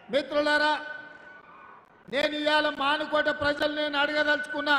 మిత్రులారా, నేను ఇవాళ మానుకోట ప్రజలు నేను అడగదలుచుకున్నా.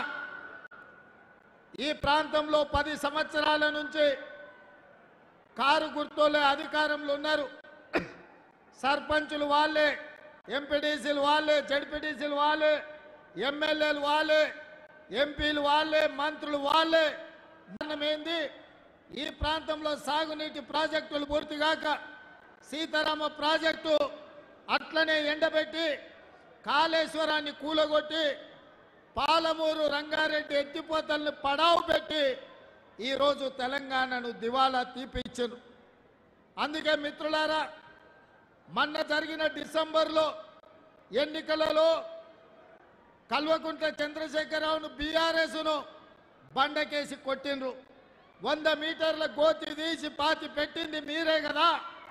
ఈ ప్రాంతంలో 10 సంవత్సరాల నుంచి కారు గుర్తులే అధికారంలో ఉన్నారు. సర్పంచులు వాళ్ళే, ఎంపీడీసీలు వాళ్ళే, జడ్పీడీసీలు వాళ్ళే, ఎమ్మెల్యేలు వాళ్ళే, ఎంపీలు వాళ్ళే, మంత్రులు వాళ్ళే. ఏంది, ఈ ప్రాంతంలో సాగునీటి ప్రాజెక్టులు పూర్తిగాక సీతారామ ప్రాజెక్టు అట్లనే ఎండబెట్టి కాళేశ్వరాన్ని కూలగొట్టి పాలమూరు రంగారెడ్డి ఎత్తిపోతల్ని పడావు పెట్టి ఈరోజు తెలంగాణను దివాలా తీపిచ్చారు. అందుకే మిత్రులారా, మొన్న జరిగిన డిసెంబర్లో ఎన్నికలలో కల్వకుంట్ల చంద్రశేఖరరావును బీఆర్ఎస్ను బండకేసి కొట్టిండ్రు. 100 మీటర్ల గోతి తీసి పాతి పెట్టింది మీరే కదా.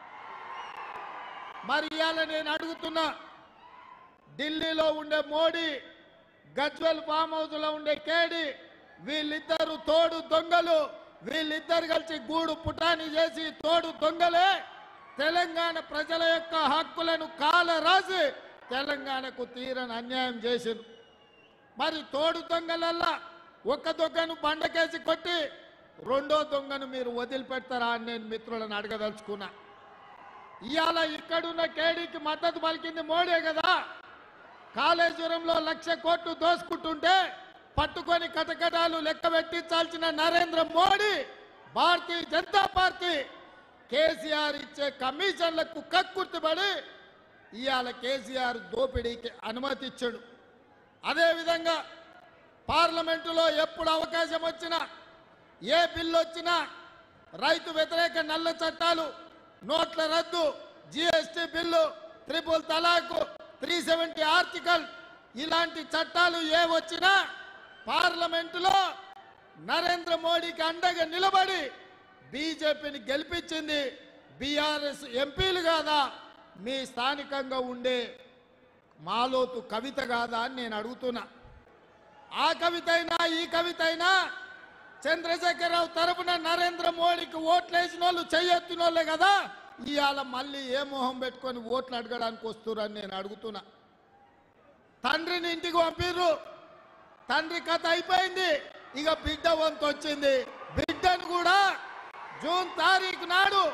మరి ఇవాళ నేను అడుగుతున్నా, ఢిల్లీలో ఉండే మోడీ, గజ్వెల్ ఫామ్ హౌస్లో ఉండే కేడి, వీళ్ళిద్దరు తోడు దొంగలు. వీళ్ళిద్దరు కలిసి గూడు పుటాని చేసి తోడు దొంగలే తెలంగాణ ప్రజల యొక్క హక్కులను కాలరాసి తెలంగాణకు తీరని అన్యాయం చేసింది. మరి తోడు దొంగలల్లా ఒక దొంగను బండకేసి కొట్టి రెండో దొంగను మీరు వదిలిపెడతారా అని నేను మిత్రులను అడగదలుచుకున్నా. ఇవాళ ఇక్కడున్న కేడీకి మద్దతు పలికింది మోడీ కదా. కాళేశ్వరంలో 1,00,000 కోట్లు దోసుకుంటుంటే పట్టుకొని కటకటాలు లెక్క పెట్టించాల్సిన నరేంద్ర మోడీ, భారతీయ జనతా పార్టీ కేసీఆర్ ఇచ్చే కమిషన్లకు కక్కుర్తిపడి ఇవాళ కేసీఆర్ దోపిడీకి అనుమతి ఇచ్చాడు. అదేవిధంగా పార్లమెంటులో ఎప్పుడు అవకాశం వచ్చినా, ఏ బిల్లు వచ్చినా రైతు వ్యతిరేక నల్ల చట్టాలు, నోట్ల రద్దు, GST bill, triple talaq, 370 article, ఇలాంటి చట్టాలు ఏ వచ్చినా పార్లమెంటులో నరేంద్ర మోడీకి అండగా నిలబడి బీజేపీని గెలిపించింది బీఆర్ఎస్ ఎంపీలు కాదా, మీ స్థానికంగా ఉండే మాలోతు కవిత కాదా అని నేను అడుగుతున్నా. ఆ కవిత అయినా ఈ కవిత అయినా చంద్రశేఖరరావు తరపున నరేంద్ర మోడీకి ఓట్లేసిన వాళ్ళు చెయ్యెత్తిన వాళ్ళే కదా. ఇవాళ మళ్ళీ ఏ మొహం పెట్టుకొని ఓట్లు అడగడానికి వస్తురని నేను అడుగుతున్నా. తండ్రిని ఇంటికి పంపిర్రు, తండ్రి కథ అయిపోయింది, ఇక బిడ్డ వంతు వచ్చింది. బిడ్డను కూడా జూన్ తారీఖు నాడు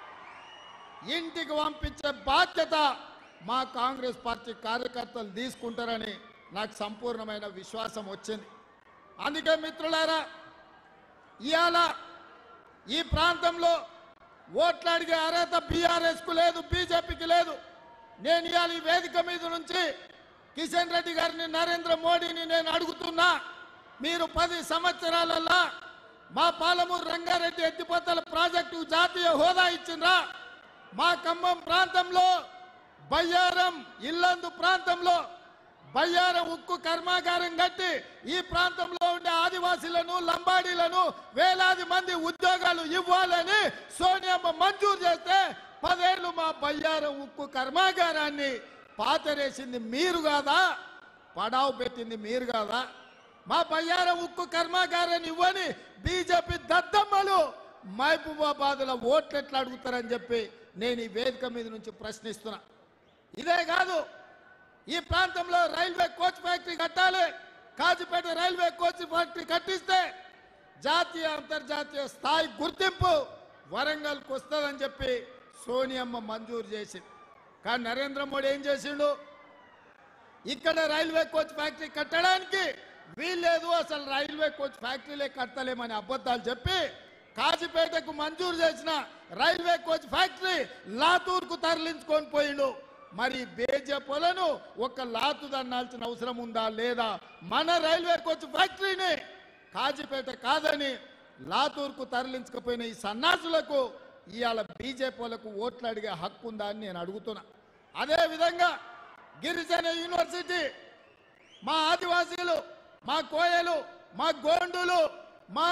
ఇంటికి పంపించే బాధ్యత మా కాంగ్రెస్ పార్టీ కార్యకర్తలు తీసుకుంటారని నాకు సంపూర్ణమైన విశ్వాసం వచ్చింది. అందుకే మిత్రులారా, ఇవాళ ఈ ప్రాంతంలో ఓట్లు అడిగే అర్హత బీఆర్ఎస్కు లేదు, బీజేపీకి లేదు. నేను ఇవాళ ఈ వేదిక మీద నుంచి కిషన్ రెడ్డి గారిని, నరేంద్ర మోడీని నేను అడుగుతున్నా, మీరు 10 సంవత్సరాలల్లా మా పాలమూరు రంగారెడ్డి ఎత్తిపోతల ప్రాజెక్టు జాతీయ హోదా ఇచ్చిండ్రా? మా ఖమ్మం ప్రాంతంలో బయ్యారం, ఇల్లందు ప్రాంతంలో బయ్యారం ఉక్కు కర్మాగారం కట్టి ఈ ప్రాంతంలో ఉండే ఆదివాసీలను, లంబాడీలను వేలాది మంది ఉద్యోగాలు ఇవ్వాలని సోనియమ్మ మంజూరు చేస్తే 10 ఏళ్ళు మా బయ్యారం ఉక్కు కర్మాగారాన్ని పాతరేసింది మీరు కాదా, పడావు పెట్టింది మీరు కాదా? మా బయ్యారం ఉక్కు కర్మాగారాన్ని ఇవ్వని బీజేపీ దద్దమ్మలు మహబూబాబాద్లో ఓట్లు ఎట్లా అడుగుతారని చెప్పి నేను ఈ వేదిక మీద నుంచి ప్రశ్నిస్తున్నా. ఇదే కాదు, ఈ ప్రాంతంలో రైల్వే కోచ్ ఫ్యాక్టరీ కట్టాలి. కాజీపేట రైల్వే కోచ్ ఫ్యాక్టరీ కట్టిస్తే జాతీయ అంతర్జాతీయ స్థాయి గుర్తింపు వరంగల్కి వస్తుందని చెప్పి సోనియమ్మ మంజూరు చేసింది. కానీ నరేంద్ర మోడీ ఏం చేసిండు? ఇక్కడ రైల్వే కోచ్ ఫ్యాక్టరీ కట్టడానికి వీల్లేదు, అసలు రైల్వే కోచ్ ఫ్యాక్టరీలే కట్టలేమని అబద్ధాలు చెప్పి కాజీపేటకు మంజూరు చేసిన రైల్వే కోచ్ ఫ్యాక్టరీ లాతూర్కు తరలించుకొని పోయిండు. మరి బీజేపీలను ఒక లాతు దన్నాల్సిన అవసరం ఉందా లేదా? మన రైల్వే కోచ్ ఫ్యాక్టరీని కాజీపేట కాదని లాతూర్కు తరలించకపోయిన ఈ సన్నాసులకు ఇవాళ బీజేపీలకు ఓట్లు అడిగే హక్కు ఉందా అని నేను అడుగుతున్నా. అదేవిధంగా గిరిజన యూనివర్సిటీ, మా ఆదివాసీలు, మా కోయలు, మా గోండులు, మా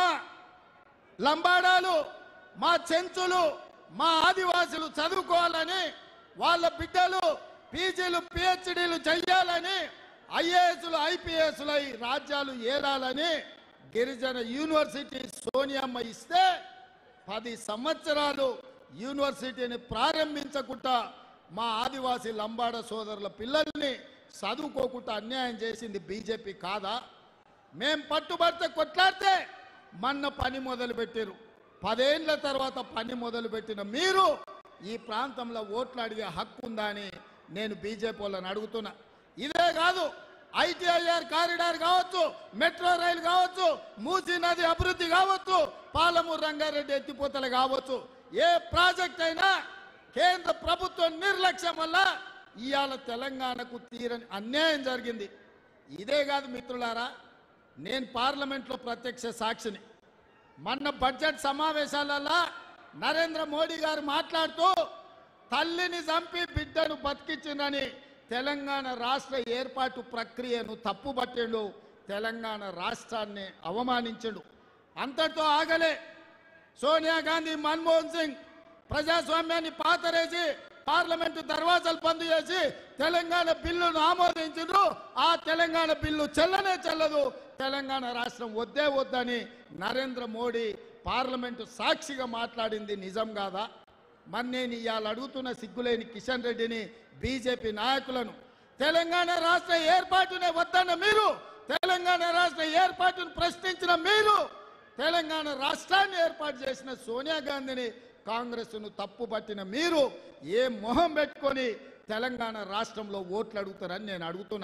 లంబాడాలు, మా చెంచులు, మా ఆదివాసులు చదువుకోవాలని, వాళ్ళ బిడ్డలు పీజీలు పిహెచ్డీలు చెయ్యాలని, ఐఏఎస్లు ఐపీఎస్లు రాజ్యాలు ఏలాలని గిరిజన యూనివర్సిటీ సోనియమ్మ ఇస్తే 10 సంవత్సరాలు యూనివర్సిటీని ప్రారంభించకుండా మా ఆదివాసీ లంబాడ సోదరుల పిల్లల్ని చదువుకోకుండా అన్యాయం చేసింది బీజేపీ కాదా? మేం పట్టుబడితే కొట్లాడితే మొన్న పని మొదలుపెట్టారు. 10 ఏళ్ల తర్వాత పని మొదలుపెట్టిన మీరు ఈ ప్రాంతంలో ఓట్లు అడిగే హక్కు ఉందా అని నేను బీజేపీ వాళ్ళని అడుగుతున్నా. ఇదే కాదు, ఐటీఐఆర్ కారిడార్ కావచ్చు, మెట్రో రైలు కావచ్చు, మూసీ నది అభివృద్ధి కావచ్చు, పాలమూరు రంగారెడ్డి ఎత్తిపోతలు కావచ్చు, ఏ ప్రాజెక్ట్ అయినా కేంద్ర ప్రభుత్వం నిర్లక్ష్యం వల్ల ఇవాళ తెలంగాణకు తీరని అన్యాయం జరిగింది. ఇదే కాదు మిత్రులారా, నేను పార్లమెంట్లో ప్రత్యక్ష సాక్షిని. మొన్న బడ్జెట్ సమావేశాలలో నరేంద్ర మోడీ గారు మాట్లాడుతూ తల్లిని చంపి బిడ్డను బతికించిందని తెలంగాణ రాష్ట్ర ఏర్పాటు ప్రక్రియను తప్పుబట్టిండు, తెలంగాణ రాష్ట్రాన్ని అవమానించాడు. అంతటితో ఆగలే. సోనియా గాంధీ, మన్మోహన్ సింగ్ ప్రజాస్వామ్యాన్ని పాతరేసి పార్లమెంటు దర్వాజాలు బంద్ చేసి తెలంగాణ బిల్లును ఆమోదించారు. ఆ తెలంగాణ బిల్లు చెల్లనే చెల్లదు, తెలంగాణ రాష్ట్రం వద్దే వద్దని నరేంద్ర మోడీ పార్లమెంటు సాక్షిగా మాట్లాడింది నిజం కాదా? మరి నేను ఇవాళ అడుగుతున్న సిగ్గులేని కిషన్ రెడ్డిని, బీజేపీ నాయకులను, తెలంగాణ రాష్ట్ర ఏర్పాటునే వద్దన్న మీరు, తెలంగాణ రాష్ట్ర ఏర్పాటును ప్రశ్నించిన మీరు, తెలంగాణ రాష్ట్రాన్ని ఏర్పాటు చేసిన సోనియా గాంధీని, కాంగ్రెస్ను తప్పుపట్టిన మీరు ఏ మొహం పెట్టుకొని తెలంగాణ రాష్ట్రంలో ఓట్లు అడుగుతారని నేను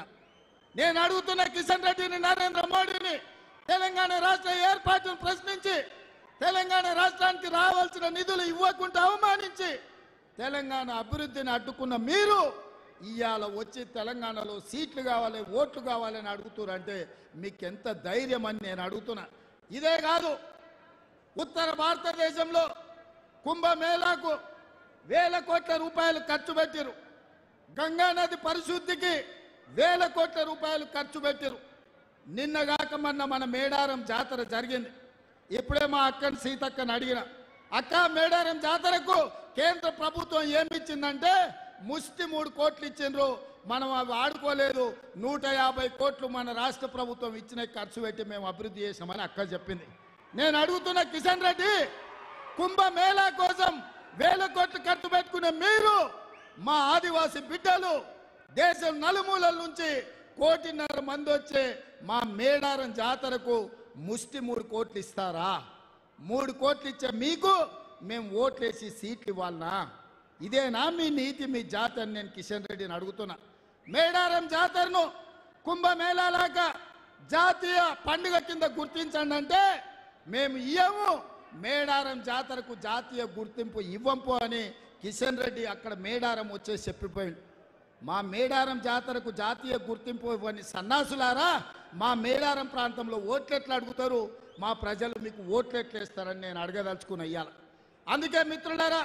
అడుగుతున్న కిషన్ రెడ్డిని, నరేంద్ర మోడీని, తెలంగాణ రాష్ట్ర ఏర్పాటును ప్రశ్నించి తెలంగాణ రాష్ట్రానికి రావాల్సిన నిధులు ఇవ్వకుండా అవమానించి తెలంగాణ అభివృద్ధిని అడ్డుకున్న మీరు ఇవాళ వచ్చి తెలంగాణలో సీట్లు కావాలి, ఓట్లు కావాలని అడుగుతారంటే మీకెంత ధైర్యం అని నేను అడుగుతున్నా. ఇదే కాదు, ఉత్తర భారతదేశంలో కుంభమేళాకు వేల కోట్ల రూపాయలు ఖర్చు పెట్టారు. గంగా నది పరిశుద్ధికి వేల కోట్ల రూపాయలు ఖర్చు పెట్టారు. నిన్నగాక మొన్న మన మేడారం జాతర జరిగింది. ఇప్పుడే మా అక్కని సీతక్కని అడిగిన, అక్క మేడారం జాతరకు కేంద్ర ప్రభుత్వం ఏమిచ్చిందంటే ముష్టి 3 కోట్లు ఇచ్చిండ్రు, మనం అవి ఆడుకోలేదు, 150 కోట్లు మన రాష్ట్ర ప్రభుత్వం ఇచ్చిన ఖర్చు పెట్టి మేము అభివృద్ధి చేసామని అక్క చెప్పింది. నేను అడుగుతున్న కిషన్ రెడ్డి, కుంభమేళా కోసం వేల కోట్లు ఖర్చు పెట్టుకునే మీరు మా ఆదివాసీ బిడ్డలు దేశం నలుమూలల నుంచి 1.5 కోటి మంది వచ్చే మా మేడారం జాతరకు ముష్టి 3 కోట్లు ఇస్తారా? 3 కోట్లు ఇచ్చే మీకు మేము ఓట్లేసి సీట్లు ఇవ్వాలనా? ఇదేనా మీ నీతి, మీ జాతి అని నేను కిషన్ రెడ్డిని అడుగుతున్నా. మేడారం జాతరను కుంభమేళాలాగా జాతీయ పండుగ కింద గుర్తించండి అంటే మేము ఇయ్యము, మేడారం జాతరకు జాతీయ గుర్తింపు ఇవ్వంపు అని కిషన్ రెడ్డి అక్కడ మేడారం వచ్చేసి చెప్పిపోయింది. మా మేడారం జాతరకు జాతీయ గుర్తింపు ఇవ్వని సన్నాసులారా, మా మేడారం ప్రాంతంలో ఓట్లెట్లు అడుగుతారు, మా ప్రజలు మీకు ఓట్లెట్లు వేస్తారని నేను అడగదలుచుకున్న ఇవాళ. అందుకే మిత్రులారా,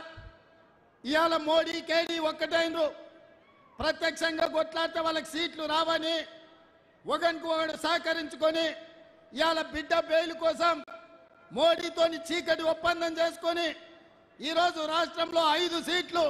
ఇవాళ మోడీ కేడీ ఒక్కటైనరు, ప్రత్యక్షంగా కొట్లాడితే వాళ్ళకి సీట్లు రావని ఒకరికి ఒకడు సహకరించుకొని ఇవాళ బిడ్డ బెయిల్ కోసం మోడీతోని చీకటి ఒప్పందం చేసుకొని ఈరోజు రాష్ట్రంలో 5 సీట్లు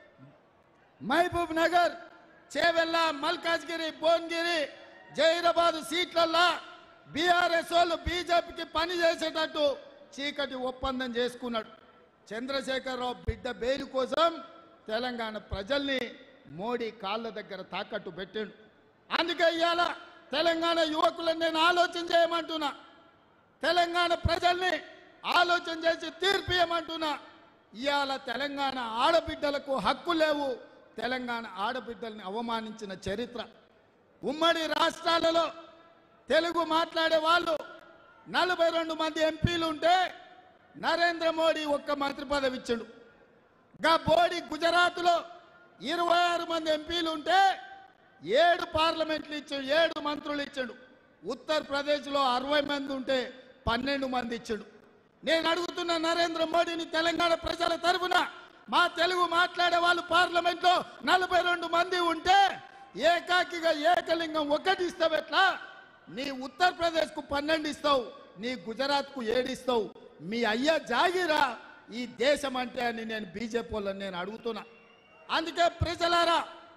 మహబూబ్ నగర్, చేవెళ్ళ, మల్కాజ్గిరి, భువనగిరి, జైరాబాద్ సీట్లల్లో బీఆర్ఎస్ వాళ్ళు బీజేపీకి పని చేసేటట్టు చీకటి ఒప్పందం చేసుకున్నాడు. చంద్రశేఖరరావు బిడ్డ బెయిల్ కోసం తెలంగాణ ప్రజల్ని మోడీ కాళ్ళ దగ్గర తాకట్టు పెట్టాడు. అందుకే ఇవాళ తెలంగాణ యువకులను నేను ఆలోచన చేయమంటున్నా, తెలంగాణ ప్రజల్ని ఆలోచన చేసి తీర్పియమంటున్నా. ఇవాళ తెలంగాణ ఆడబిడ్డలకు హక్కు లేవు, తెలంగాణ ఆడబిడ్డల్ని అవమానించిన చరిత్ర. ఉమ్మడి రాష్ట్రాలలో తెలుగు మాట్లాడే వాళ్ళు 42 మంది ఎంపీలు ఉంటే నరేంద్ర మోడీ 1 మంత్రి పదవి ఇచ్చాడు. బోడి గుజరాత్లో 26 మంది ఎంపీలు ఉంటే 7 పార్లమెంట్లు ఇచ్చాడు, 7 మంత్రులు ఇచ్చాడు. ఉత్తరప్రదేశ్లో 60 మంది ఉంటే 12 మంది ఇచ్చాడు. నేను అడుగుతున్న నరేంద్ర మోడీని, తెలంగాణ ప్రజల తరఫున, మా తెలుగు మాట్లాడే వాళ్ళు పార్లమెంట్లో 42 మంది ఉంటే ఏకాకిగా ఏకలింగం 1 ఇస్తావు ఎట్లా? నీ ఉత్తరప్రదేశ్కు 12 ఇస్తావు, నీ గుజరాత్కు 7 ఇస్తావు. మీ అయ్యా జాగిరా ఈ దేశం అంటే అని నేను బీజేపీ వాళ్ళని నేను అడుగుతున్నా. అందుకే ప్రజలారా,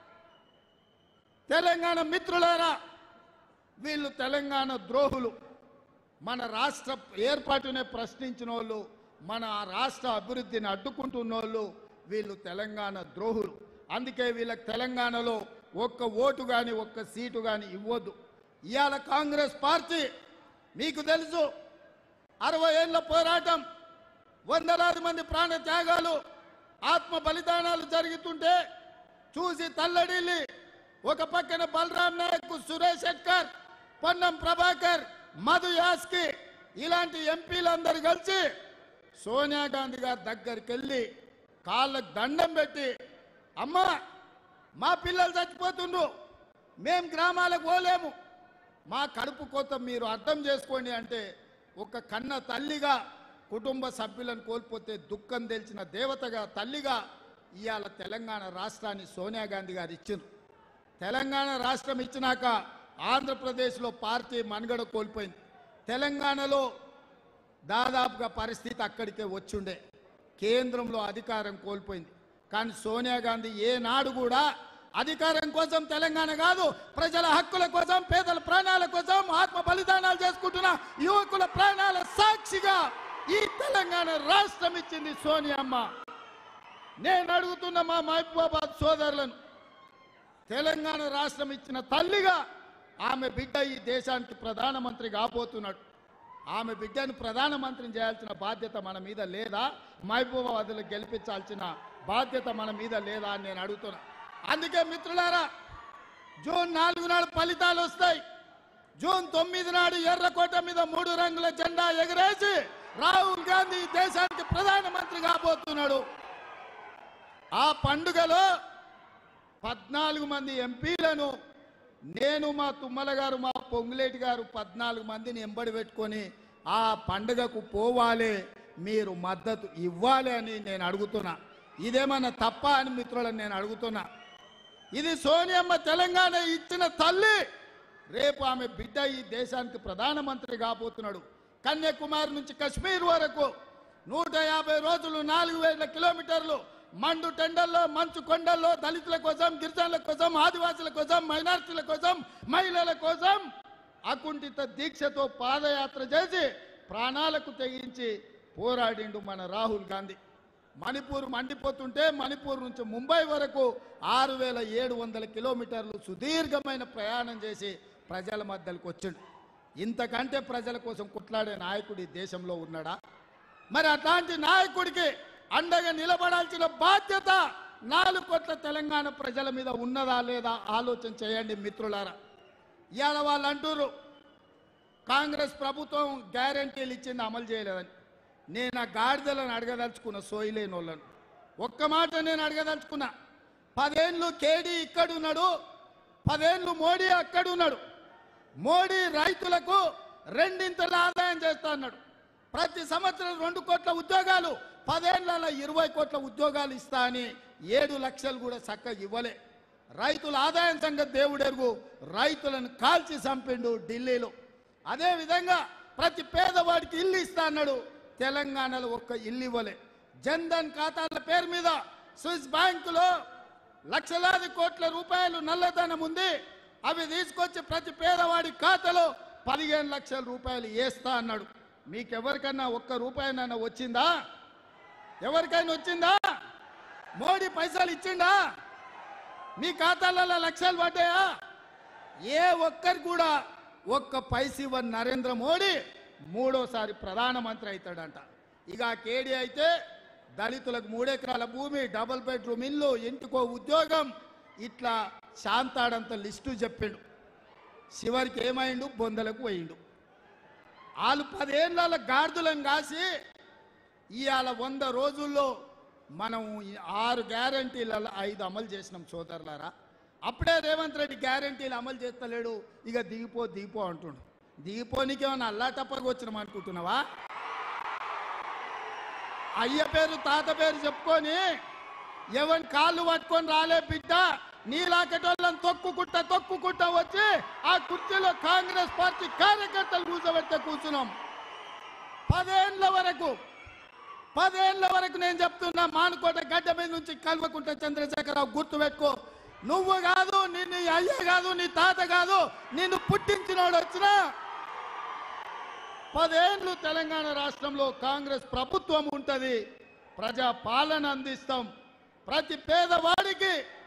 తెలంగాణ మిత్రులారా, వీళ్ళు తెలంగాణ ద్రోహులు. మన రాష్ట్ర ఏర్పాటునే ప్రశ్నించిన వాళ్ళు, మన రాష్ట్ర అభివృద్ధిని అడ్డుకుంటున్న వాళ్ళు వీళ్ళు తెలంగాణ ద్రోహులు. అందుకే వీళ్ళకి తెలంగాణలో ఒక్క ఓటు కానీ ఒక్క సీటు కానీ ఇవ్వద్దు. ఇవాళ కాంగ్రెస్ పార్టీ మీకు తెలుసు 60 ఏళ్ల పోరాటం, వందలాది మంది ప్రాణ త్యాగాలు, ఆత్మ బలిదానాలు జరుగుతుంటే చూసి తల్లడిల్లి ఒక పక్కన బలరాం నాయక్, సురేష్ శెట్కర్, పొన్నం ప్రభాకర్, మధు యాస్కి ఇలాంటి ఎంపీలందరూ కలిసి సోనియా గాంధీ గారి దగ్గరికి వెళ్ళి కాళ్ళకు దండం పెట్టి, అమ్మా మా పిల్లలు చచ్చిపోతుండ్రు, మేం గ్రామాలకు పోలేము, మా కడుపు కోత మీరు అర్థం చేసుకోండి అంటే ఒక కన్న తల్లిగా కుటుంబ సభ్యులను కోల్పోతే దుఃఖం తెలిసిన దేవతగా తల్లిగా ఇవాళ తెలంగాణ రాష్ట్రాన్ని సోనియా గాంధీ గారు ఇచ్చింది. తెలంగాణ రాష్ట్రం ఇచ్చినాక ఆంధ్రప్రదేశ్లో పార్టీ మనుగడ కోల్పోయింది. తెలంగాణలో దాదాపుగా పరిస్థితి అక్కడికే వచ్చుండే, కేంద్రంలో అధికారం కోల్పోయింది. కానీ సోనియా గాంధీ ఏనాడు కూడా అధికారం కోసం తెలంగాణ కాదు, ప్రజల హక్కుల కోసం, పేదల ప్రాణాల కోసం, ఆత్మ బలిదానాలు చేసుకుంటున్న యువకుల ప్రాణాల సాక్షిగా ఈ తెలంగాణ రాష్ట్రం ఇచ్చింది సోనియమ్మ. నేను అడుగుతున్న మా మహబూబాబాద్ సోదరులను, తెలంగాణ రాష్ట్రం ఇచ్చిన తల్లిగా ఆమె బిడ్డ ఈ దేశానికి ప్రధానమంత్రి కాబోతున్నాడు. ఆమె బిడ్డను ప్రధానమంత్రిని చేయాల్సిన బాధ్యత మన మీద లేదా? మహబూబాబాద్లో గెలిపించాల్సిన బాధ్యత మన మీద లేదా అని నేను అడుగుతున్నా. అందుకే మిత్రులారా, జూన్ 4 నాడు ఫలితాలు వస్తాయి. జూన్ 9 నాడు ఎర్రకోట మీద 3 రంగుల జెండా ఎగరేసి రాహుల్ గాంధీ దేశానికి ప్రధానమంత్రి కాబోతున్నాడు. ఆ పండుగలో 14 మంది ఎంపీలను నేను, మా తుమ్మల గారు, మా పొంగులేటి గారు 14 మందిని ఎంబడి పెట్టుకొని ఆ పండుగకు పోవాలి, మీరు మద్దతు ఇవ్వాలి అని నేను అడుగుతున్నా. ఇదేమన్నా తప్ప అని మిత్రులను నేను అడుగుతున్నా. ఇది సోనియమ్మ తెలంగాణ ఇచ్చిన తల్లి. రేపు ఆమె బిడ్డ ఈ దేశానికి ప్రధానమంత్రి కాబోతున్నాడు. కన్యాకుమారి నుంచి కశ్మీర్ వరకు 150 రోజులు 4000 కిలోమీటర్లు మండు టెండల్లో, మంచు కొండల్లో దళితుల కోసం, గిరిజనుల కోసం, ఆదివాసుల కోసం, మైనారిటీల కోసం, మహిళల కోసం అకుంఠిత దీక్షతో పాదయాత్ర చేసి ప్రాణాలకు తెగించి పోరాడిండు మన రాహుల్ గాంధీ. మణిపూర్ మండిపోతుంటే మణిపూర్ నుంచి ముంబై వరకు 6700 కిలోమీటర్లు సుదీర్ఘమైన ప్రయాణం చేసి ప్రజల మధ్యలోకి వచ్చిండు. ఇంతకంటే ప్రజల కోసం కొట్లాడే నాయకుడు ఈ దేశంలో ఉన్నాడా? మరి అట్లాంటి నాయకుడికి అండగా నిలబడాల్సిన బాధ్యత 4 కోట్ల తెలంగాణ ప్రజల మీద ఉన్నదా లేదా ఆలోచన చేయండి మిత్రులారా. ఇవాళ వాళ్ళు అంటారు కాంగ్రెస్ ప్రభుత్వం గ్యారంటీలు ఇచ్చింది అమలు చేయలేదని. నేను ఆ గాడిదలను అడగదలుచుకున్న, సోయిలేని వాళ్ళను ఒక్క మాట నేను అడగదలుచుకున్నా. 10 ఏళ్ళు కేడీ ఇక్కడున్నాడు, 10 ఏళ్ళు మోడీ అక్కడున్నాడు. మోడీ రైతులకు 2 ఆదాయం చేస్తా అన్నాడు. ప్రతి సంవత్సరం 2 కోట్ల ఉద్యోగాలు, 10 ఏళ్లలో 20 కోట్ల ఉద్యోగాలు ఇస్తా అని 7 లక్షలు కూడా చక్కగా ఇవ్వలే. రైతుల ఆదాయం సంగతి దేవుడెరుగు, రైతులను కాల్చి చంపిండు ఢిల్లీలో. అదేవిధంగా ప్రతి పేదవాడికి ఇల్లు ఇస్తా అన్నాడు, తెలంగాణలో ఒక్క ఇల్లు ఇవ్వలే. జన్ధన్ ఖాతాల పేరు మీద స్విస్ బ్యాంకులో లక్షలాది కోట్ల రూపాయలు నల్లధనం ఉంది, అవి తీసుకొచ్చి ప్రతి పేదవాడి ఖాతాలో 15 లక్షల రూపాయలు వేస్తా అన్నాడు. మీకెవరికన్నా ఒక్క రూపాయనన్నా వచ్చిందా? ఎవరికైనా వచ్చిందా? మోడీ పైసలు ఇచ్చిండా? మీ ఖాతాలలో లక్షలు పడ్డాయా? ఏ ఒక్కరు కూడా ఒక్క పైస ఇవ్వని నరేంద్ర మోడీ 3వసారి ప్రధానమంత్రి అవుతాడంట. ఇక కేడీ అయితే దళితులకు 3 ఎకరాల భూమి, డబుల్ బెడ్రూమ్ ఇల్లు, ఇంటికో ఉద్యోగం, ఇట్లా శాంతాడంత లిస్టు చెప్పిండు. చివరికి ఏమైండు? బొందలకు పోయిండు. వాళ్ళు 10 ఏళ్ళ గాడిదలను కాసి ఇవాళ 100 రోజుల్లో మనం 6 గ్యారంటీలలో 5 అమలు చేసినాం సోదరులారా. అప్పుడే రేవంత్ రెడ్డి గ్యారంటీలు అమలు చేస్తలేడు, ఇక దిగిపో అంటుండు. దిగిపోనికేమన్నా అల్లాటప్పగా వచ్చినాం అనుకుంటున్నావా? అయ్య పేరు తాత పేరు చెప్పుకొని ఎవరి కాళ్ళు పట్టుకొని రాలే బిడ్డ, నీలాకటోళ్ళని తొక్కుకుంటా వచ్చి ఆ కుర్చీలో కాంగ్రెస్ పార్టీ కార్యకర్తలు కూర్చోబెడితే కూర్చున్నాం. 10 ఏళ్ల వరకు నేను చెప్తున్నా, మానుకోట గడ్డ మీద నుంచి కల్వకుంట చంద్రశేఖరరావు గుర్తుపెట్టుకో, నువ్వు కాదు, నిన్ను అయ్య కాదు, నీ తాత కాదు, నిన్ను పుట్టించినోడు వచ్చినా 10 ఏళ్ళు తెలంగాణ రాష్ట్రంలో కాంగ్రెస్ ప్రభుత్వం ఉంటుంది, ప్రజా పాలన అందిస్తాం. ప్రతి పేదవాడికి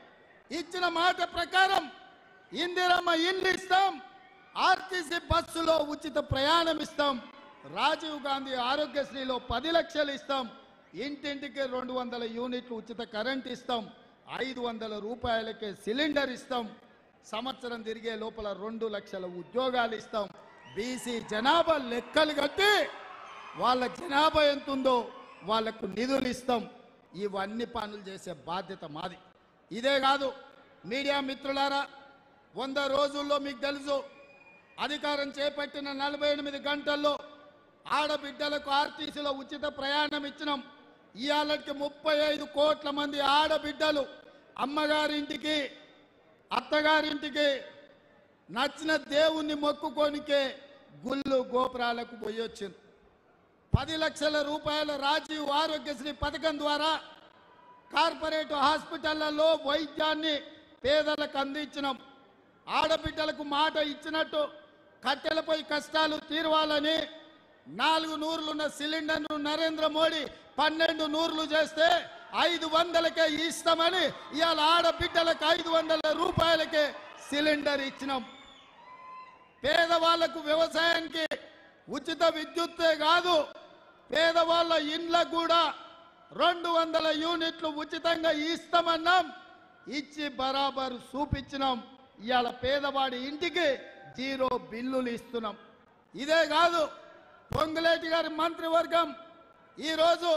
ఇచ్చిన మాట ప్రకారం ఇందిరమ్మ ఇల్లు ఇస్తాం, ఆర్టీసీ బస్సులో ఉచిత ప్రయాణం ఇస్తాం, రాజీవ్ గాంధీ ఆరోగ్యశ్రీలో 10 లక్షలు ఇస్తాం, ఇంటింటికి 200 యూనిట్లు ఉచిత కరెంట్ ఇస్తాం, 500 రూపాయలకే సిలిండర్ ఇస్తాం, సంవత్సరం తిరిగే లోపల 2 లక్షల ఉద్యోగాలు ఇస్తాం, బీసీ జనాభా లెక్కలు కట్టి వాళ్ళ జనాభా ఎంతుందో వాళ్లకు నిధులు ఇస్తాం. ఇవన్నీ పనులు చేసే బాధ్యత మాది. ఇదే కాదు మీడియా మిత్రులారా, 100 రోజుల్లో మీకు తెలుసు అధికారం చేపట్టిన 48 గంటల్లో ఆడబిడ్డలకు ఆర్టీసీలో ఉచిత ప్రయాణం ఇచ్చినాం. ఇవాళకి 35 కోట్ల మంది ఆడబిడ్డలు అమ్మగారింటికి అత్తగారింటికి నచ్చిన దేవుణ్ణి మొక్కుకోనికే గుళ్ళు గోపురాలకు పోయొచ్చింది. 10 లక్షల రూపాయల రాజీవ్ ఆరోగ్యశ్రీ పథకం ద్వారా కార్పొరేట్ హాస్పిటళ్లలో వైద్యాన్ని పేదలకు అందించినాం. ఆడబిడ్డలకు మాట ఇచ్చినట్టు కట్టెలపై కష్టాలు తీరవాలని 4 నూరులున్న సిలిండర్ను నరేంద్ర మోడీ 12 నూరులు చేస్తే 500కే ఇస్తామని ఇవాళ ఆడబిడ్డలకు 500 రూపాయలకే సిలిండర్ ఇచ్చినాం. పేదవాళ్లకు వ్యవసాయానికి ఉచిత విద్యుత్తే కాదు, పేదవాళ్ళ ఇండ్లకు కూడా 200 యూనిట్లు ఉచితంగా ఇస్తామన్నాం. ఇచ్చి బరాబరు చూపించినాం. ఇవాళ పేదవాడి ఇంటికి 0 బిల్లులు ఇస్తున్నాం. ఇదే కాదు పొంగులేటి గారి మంత్రివర్గం ఈరోజు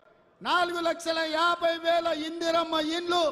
4,50,000 ఇందిరమ్మ ఇండ్లు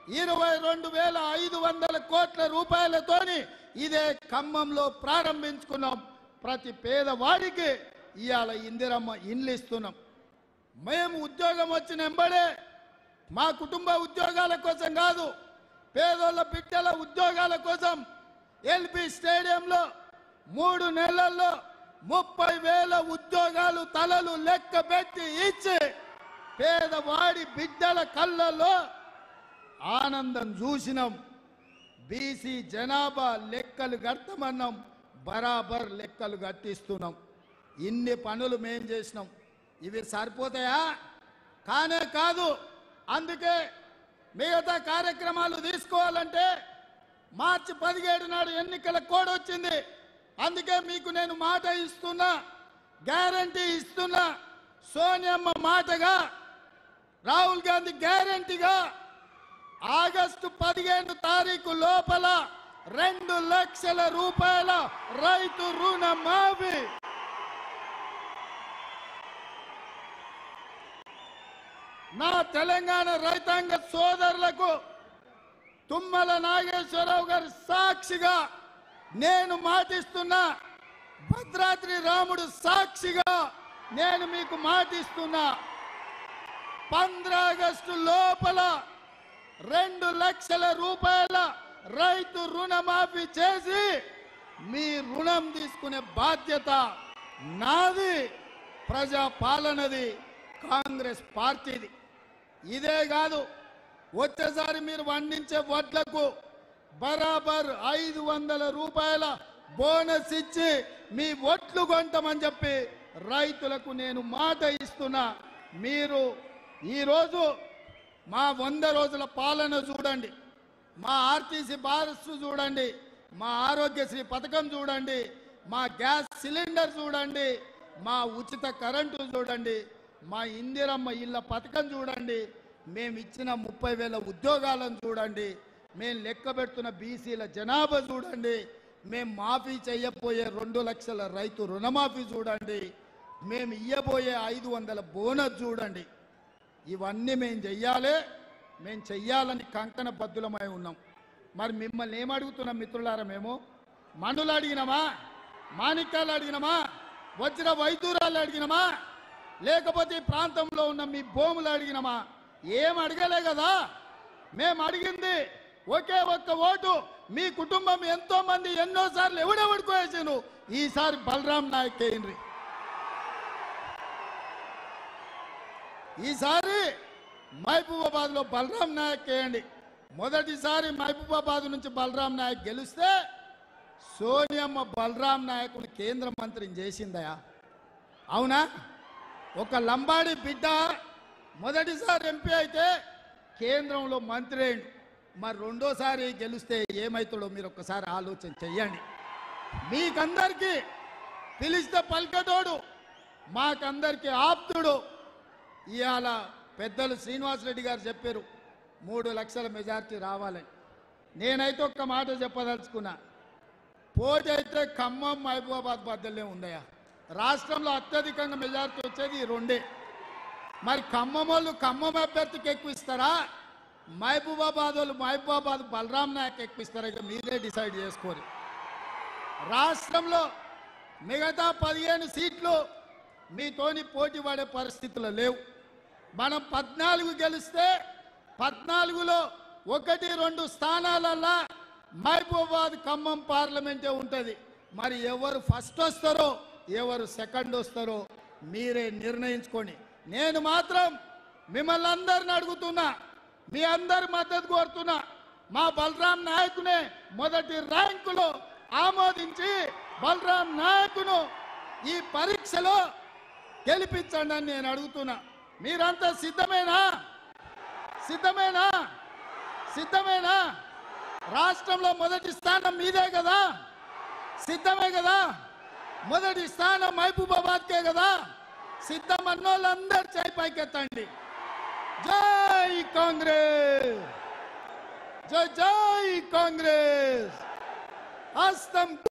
22,500 కోట్ల రూపాయలతోని ఇదే ఖమ్మంలో ప్రారంభించుకున్నాం. ప్రతి పేదవాడికి ఇవాళ ఇందిరమ్మ ఇండ్లు ఇస్తున్నాం. మేము ఉద్యోగం వచ్చిన వెంబడే మా కుటుంబ ఉద్యోగాల కోసం కాదు, పేదోళ్ళ బిడ్డల ఉద్యోగాల కోసం ఎల్బీ స్టేడియంలో 3 నెలల్లో 30,000 ఉద్యోగాలు తలలు లెక్క పెట్టి ఇచ్చి పేదవాడి బిడ్డల కళ్ళల్లో ఆనందం చూసినాం. బీసీ జనాభా లెక్కలు కట్టమన్నాం, బరాబర్ లెక్కలు కట్టిస్తున్నాం. ఇన్ని పనులు మేం చేసినాం. ఇవి సరిపోతాయా? కానే కాదు. అందుకే మిగతా కార్యక్రమాలు తీసుకోవాలంటే మార్చి 17 నాడు ఎన్నికల కోడ్ వచ్చింది. అందుకే మీకు నేను మాట ఇస్తున్నా, గ్యారంటీ ఇస్తున్నా. సోనియమ్మ మాటగా, రాహుల్ గాంధీ గ్యారంటీగా ఆగస్టు 15 తారీఖు లోపల 2 లక్షల రూపాయల రైతు రుణమాఫీ. నా తెలంగాణ రైతాంగ సోదరులకు తుమ్మల నాగేశ్వరరావు గారి సాక్షిగా నేను మాటిస్తున్నా, భద్రాద్రి రాముడు సాక్షిగా నేను మీకు మాటిస్తున్నా, 15 ఆగస్టు లోపల 2 లక్షల రూపాయల రైతు రుణమాఫీ చేసి మీ రుణం తీసుకునే బాధ్యత నాది, ప్రజా పాలనది, కాంగ్రెస్ పార్టీది. ఇదే కాదు, వచ్చేసారి మీరు పండించే వడ్లకు బరాబర్ 500 రూపాయల బోనస్ ఇచ్చి మీ వడ్లు కొంటామని చెప్పి రైతులకు నేను మాట ఇస్తున్నా. మీరు ఈరోజు మా 100 రోజుల పాలన చూడండి, మా ఆర్టీసీ బస్సు చూడండి, మా ఆరోగ్యశ్రీ పథకం చూడండి, మా గ్యాస్ సిలిండర్ చూడండి, మా ఉచిత కరెంటు చూడండి, మా ఇందిరమ్మ ఇళ్ళ పథకం చూడండి, మేము ఇచ్చిన 30,000 ఉద్యోగాలను చూడండి, మేము లెక్క పెడుతున్న బీసీల జనాభా చూడండి, మేము మాఫీ చేయబోయే 2 లక్షల రైతు రుణమాఫీ చూడండి, మేము ఇయ్యబోయే 500 బోనస్ చూడండి. ఇవన్నీ మేము చెయ్యాలి, మేము చెయ్యాలని కంకణ బద్దులమై ఉన్నాం. మరి మిమ్మల్ని ఏమడుగుతున్నాం మిత్రులారా? మేము మనులు అడిగినామా, మాణిక్యాలు అడిగినామా, వజ్ర వైదూరాలు అడిగినామా, లేకపోతే ఈ ప్రాంతంలో ఉన్న మీ భూములు అడిగినామా? ఏం అడగలే కదా. మేము అడిగింది ఒకే ఒక్క ఓటు. మీ కుటుంబం ఎంతో మంది ఎన్నోసార్లు ఎవడెవడికో వేసాను, ఈసారి బలరాం నాయక్ వేయండి. ఈసారి మహబూబాబాద్ లో బలరాం నాయక్ వేయండి. మొదటిసారి మహబూబాబాద్ నుంచి బలరాం నాయక్ గెలిస్తే సోనియమ్మ బలరాం నాయకుని కేంద్ర మంత్రిని చేసిందయా? అవునా? ఒక లంబాడి బిడ్డ మొదటిసారి ఎంపీ అయితే కేంద్రంలో మంత్రి అయ్యిండు. మరి రెండోసారి గెలిస్తే ఏమవుతాడో మీరు ఒక్కసారి ఆలోచన చెయ్యండి. మీకందరికీ పిలిస్తే పలికేటోడు, మాకందరికీ ఆప్తుడు. ఇవాళ పెద్దలు శ్రీనివాసరెడ్డి గారు చెప్పారు 3 లక్షల మెజార్టీ రావాలని. నేనైతే ఒక్క మాట చెప్పదలుచుకున్నా, పోటీ అయితే ఖమ్మం మహబూబాబాద్ బద్దలే ఉందయ్యా. రాష్ట్రంలో అత్యధికంగా మెజార్టీ వచ్చేది ఈ రెండే. మరి ఖమ్మం వాళ్ళు ఖమ్మం అభ్యర్థికి ఎక్కువ ఇస్తారా, మహబూబాబాద్ వాళ్ళు మహబూబాబాద్ బలరాం నాయక్ ఎక్కువ ఇస్తారా, ఇక మీరే డిసైడ్ చేసుకోరు. రాష్ట్రంలో మిగతా 15 సీట్లు మీతోని పోటీ పడే పరిస్థితులు లేవు. మనం 14 గెలిస్తే 14లో 1-2 స్థానాలల్లో మహబూబాబాద్ ఖమ్మం పార్లమెంటే ఉంటుంది. మరి ఎవరు ఫస్ట్ వస్తారో ఎవరు సెకండ్ వస్తారో మీరే నిర్ణయించుకోండి. నేను మాత్రం మిమ్మల్ని అందరిని అడుగుతున్నా, మీ అందరి మద్దతు కోరుతున్నా. మా బలరాం నాయకునే మొదటి ర్యాంకులో ఆమోదించి బలరాం నాయకును ఈ పరీక్షలో గెలిపించండి అని నేను అడుగుతున్నా. మీరంతా సిద్ధమేనా? సిద్ధమేనా? సిద్ధమేనా? రాష్ట్రంలో మొదటి స్థానం మీదే కదా, సిద్ధమే కదా? మొదటి స్థానం మహబూబాబాద్కే కదా. సిద్ధం అన్నోళ్ళందరూ చేయి పైకెత్తండి. జై కాంగ్రెస్, జై జై కాంగ్రెస్. హస్తం